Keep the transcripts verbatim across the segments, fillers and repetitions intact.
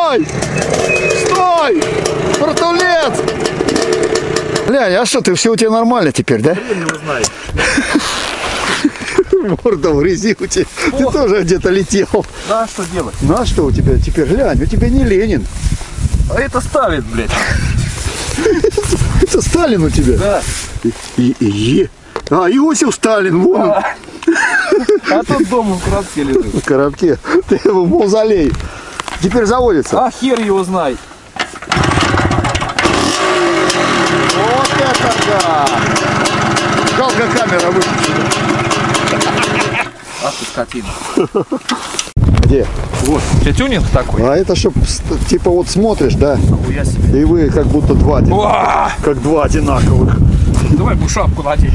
Стой! Стой! Братулец! Глянь, а что, ты все у тебя нормально теперь, да? Я не знаю. Морда в грязи у тебя. О. Ты тоже где-то летел. Ну а что делать? Ну а что у тебя теперь? Глянь, у тебя не Ленин. А это Сталин, блядь. Это Сталин у тебя? Да. И, и, и, а, Иосиф Сталин, вон. А, а тут дома в коробке лежит. В коробке. Ты его в мавзолей. Теперь заводится. А хер его знает. Вот это да! Жалко, камера выключена. Ах ты скотина. Где? Вот. У тебя тюнинг такой? А это чтоб, типа, вот смотришь, да? Нахуя себе. И вы как будто два одинаковых. Как два одинаковых. Давай бы шапку надеть.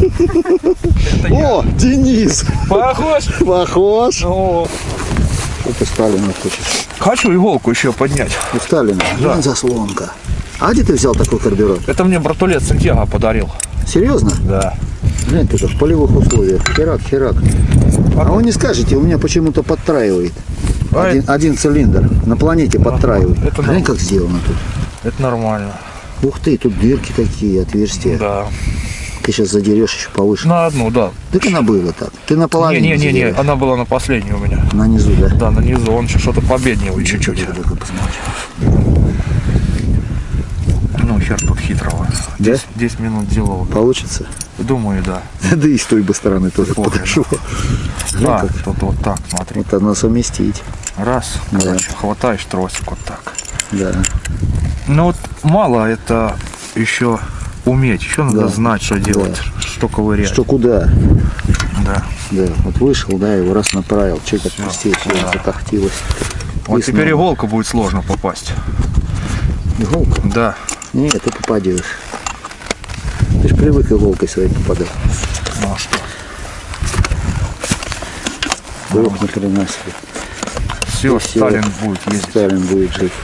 О, Денис! Похож? Похож. О. Что ты Сталина хочешь? Хочу иголку еще поднять. У Сталина? Да. Заслонка. А где ты взял такой карбюратор? Это мне братулет Сантьяго подарил. Серьезно? Да. Глянь, ты в полевых условиях. Херак, херак. А вы не скажете, у меня почему-то подтраивает. А Один, это... один цилиндр на планете подтраивает. Это Глянь, норм... как сделано тут. Это нормально. Ух ты, тут дырки такие, отверстия. Да. Ты сейчас задерешь еще повыше. На одну, да. Так она была так. Ты наполовину. Не-не-не, она была на последней у меня. На низу, да? Да, на низу. Он что-то победнее чуть-чуть. Ну, хер тут хитрого. Да? десять минут делал. Получится? Думаю, да. Да и с той бы стороны тоже Плохо, подошло. Да, как... тут вот так, смотри. Вот надо совместить. Раз, да. Короче, хватаешь тросик вот так. Да. Ну вот мало это еще уметь. Еще надо да. знать, что делать, да. Что ковырять. Что куда. Да. Да, вот вышел, да, его раз направил, чуть отпустил, все, да. Затахтилось. Вот и теперь снова. Иголка будет сложно попасть. Иголка? Да. Нет, ты попадешь. Ты же привык иголкой своей попадать. Ну а что? Ох, ни хрена себе. Все, Сталин все. Будет ездить. Сталин будет жить.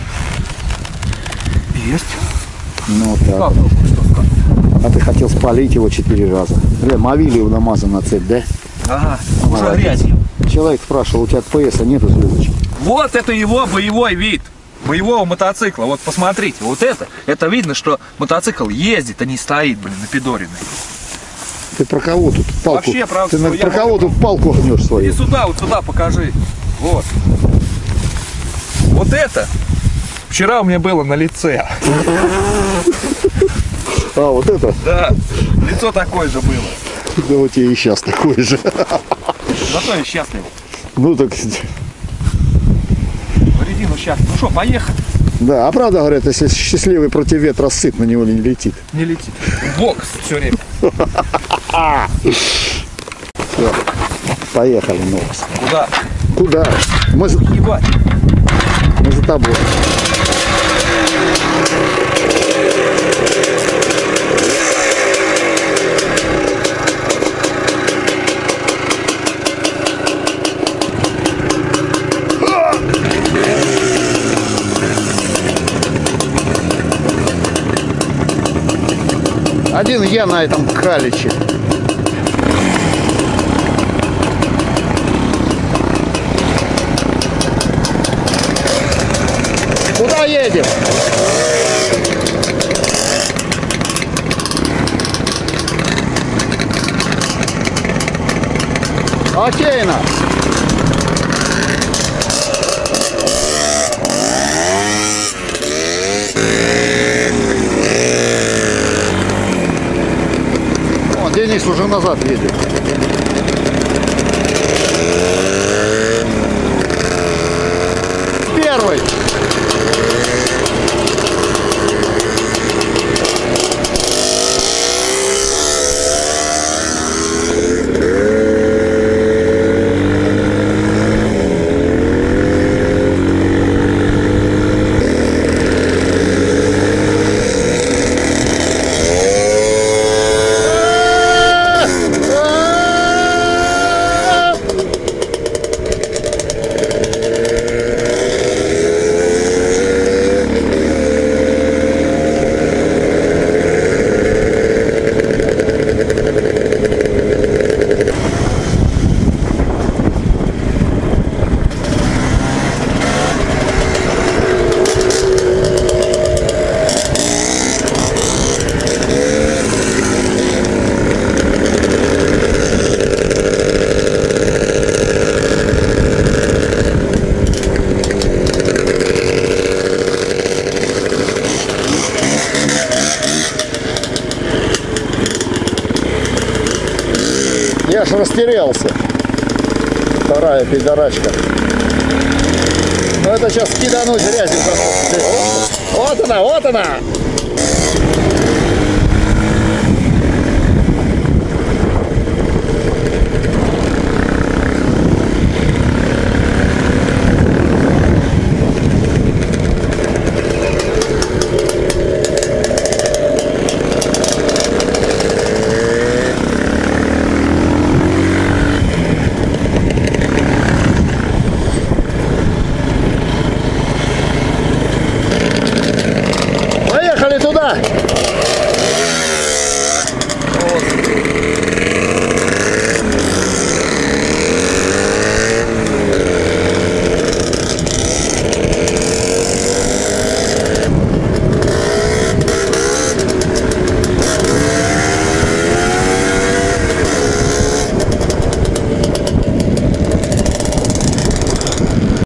Есть? Ну так. А ты хотел спалить его четыре раза. Бля, Мавилиев намазан на цепь, да? Ага, уже грязью. Человек спрашивал, у тебя от ПСа нету звездочек? Вот это его боевой вид. Боевого мотоцикла. Вот посмотрите, вот это. Это видно, что мотоцикл ездит, а не стоит, блин, напидоренный. Ты про кого тут палку? Вообще, правда, ты на, про кого тут палку гнешь свою? И сюда, вот сюда покажи. Вот. Вот это вчера у меня было на лице. А, вот это? Да, лицо такое же было. Да у тебя и сейчас такое же. Зато я счастлив. Ну так... Резину счастлив. Ну что, поехали? Да, а правда говорят, если счастливый против ветра сыт, на него не летит. Не летит. В бок все время. Все, поехали, Новос. Куда? Куда? Мы за... Ебать. Мы за тобой. Один я на этом каличе. Куда едем? Окейно. О, Денис уже назад едет. Первый. Я ж растерялся. Вторая пидорачка. Ну это сейчас кидануть грязью. Вот она, вот она.